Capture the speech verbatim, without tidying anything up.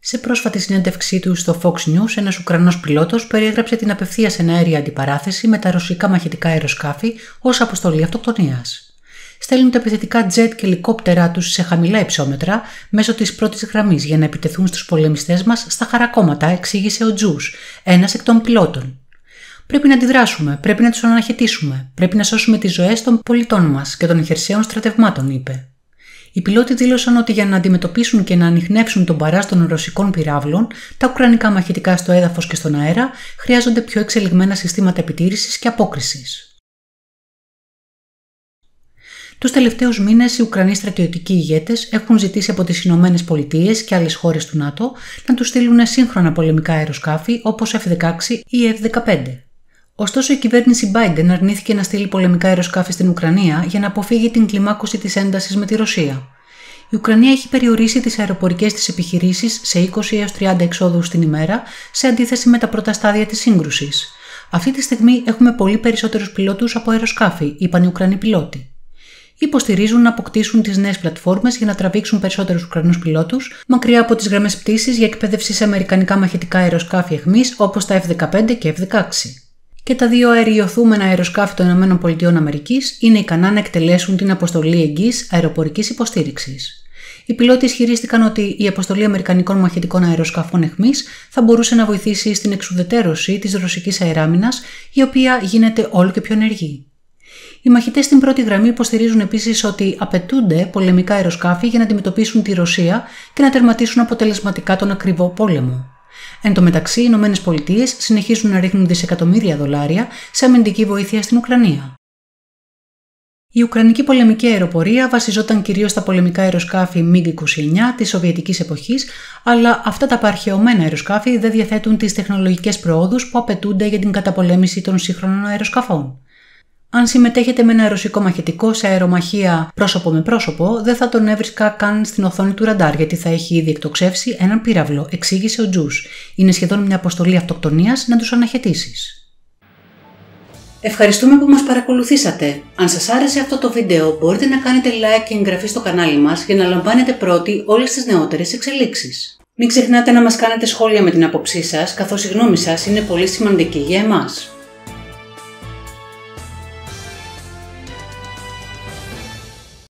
Σε πρόσφατη συνέντευξή του στο Fox News, ένας Ουκρανός πιλότος περιέγραψε την απευθείας εναέρια αντιπαράθεση με τα ρωσικά μαχητικά αεροσκάφη ως αποστολή αυτοκτονίας. Στέλνουν τα επιθετικά τζετ και ελικόπτερά τους σε χαμηλά υψόμετρα μέσω της πρώτης γραμμής για να επιτεθούν στους πολεμιστές μας στα χαρακόμματα, εξήγησε ο Τζους, ένας εκ των πιλότων. Πρέπει να αντιδράσουμε, πρέπει να τους αναχαιτήσουμε, πρέπει να σώσουμε τις ζωές των πολιτών μας και των χερσαίων στρατευμάτων, είπε. Οι πιλότοι δήλωσαν ότι για να αντιμετωπίσουν και να ανιχνεύσουν τον παρά των ρωσικών πυράβλων, τα ουκρανικά μαχητικά στο έδαφος και στον αέρα χρειάζονται πιο εξελιγμένα συστήματα επιτήρησης και απόκρισης. Τους τελευταίους μήνες, οι Ουκρανοί στρατιωτικοί ηγέτες έχουν ζητήσει από τις Ηνωμένες Πολιτείες και άλλες χώρες του ΝΑΤΟ να τους στείλουν σύγχρονα πολεμικά αεροσκάφη όπως εφ δεκαέξι ή εφ δεκαπέντε. Ωστόσο, η κυβέρνηση Biden αρνήθηκε να στείλει πολεμικά αεροσκάφη στην Ουκρανία για να αποφύγει την κλιμάκωση της έντασης με τη Ρωσία. Η Ουκρανία έχει περιορίσει τις αεροπορικές της επιχειρήσεις σε είκοσι έως τριάντα εξόδους την ημέρα, σε αντίθεση με τα πρώτα στάδια της σύγκρουσης. Αυτή τη στιγμή έχουμε πολύ περισσότερους πιλότους από αεροσκάφη, είπαν οι Ουκρανοί πιλότοι. Υποστηρίζουν να αποκτήσουν τις νέες πλατφόρμες για να τραβήξουν περισσότερους Ουκρανούς πιλότους μακριά από τις γραμμές πτήσης για εκπαίδευση σε αμερικανικά μαχητικά αεροσκάφη αιχμής όπως τα εφ δεκαπέντε και εφ δεκαέξι. Και τα δύο αεριοθούμενα αεροσκάφη των ΗΠΑ είναι ικανά να εκτελέσουν την αποστολή εγγύης αεροπορικής υποστήριξης. Οι πιλότοι ισχυρίστηκαν ότι η αποστολή αμερικανικών μαχητικών αεροσκαφών αιχμής θα μπορούσε να βοηθήσει στην εξουδετερώση της ρωσικής αεράμινας, η οποία γίνεται όλο και πιο ενεργή. Οι μαχητές στην πρώτη γραμμή υποστηρίζουν επίσης ότι απαιτούνται πολεμικά αεροσκάφη για να αντιμετωπίσουν τη Ρωσία και να τερματίσουν αποτελεσματικά τον ακριβό πόλεμο. Εν τω μεταξύ, οι Ηνωμένες Πολιτείες συνεχίζουν να ρίχνουν δισεκατομμύρια δολάρια σε αμυντική βοήθεια στην Ουκρανία. Η Ουκρανική πολεμική αεροπορία βασιζόταν κυρίως στα πολεμικά αεροσκάφη μιγκ είκοσι εννιά της σοβιετικής εποχής, αλλά αυτά τα απαρχαιωμένα αεροσκάφη δεν διαθέτουν τις τεχνολογικές προόδους που απαιτούνται για την καταπολέμηση των σύγχρονων αεροσκαφών. Αν συμμετέχετε με ένα ρωσικό μαχητικό σε αερομαχία πρόσωπο με πρόσωπο, δεν θα τον έβρισκα καν στην οθόνη του ραντάρ, γιατί θα έχει ήδη εκτοξεύσει έναν πύραυλο, εξήγησε ο Τζους. Είναι σχεδόν μια αποστολή αυτοκτονίας να τους αναχαιτήσεις. Ευχαριστούμε που μας παρακολουθήσατε. Αν σας άρεσε αυτό το βίντεο, μπορείτε να κάνετε like και εγγραφή στο κανάλι μας για να λαμβάνετε πρώτοι όλες τις νεότερες εξελίξεις. Μην ξεχνάτε να μας κάνετε σχόλια με την άποψή σας, καθώς η γνώμη σας είναι πολύ σημαντική για εμάς.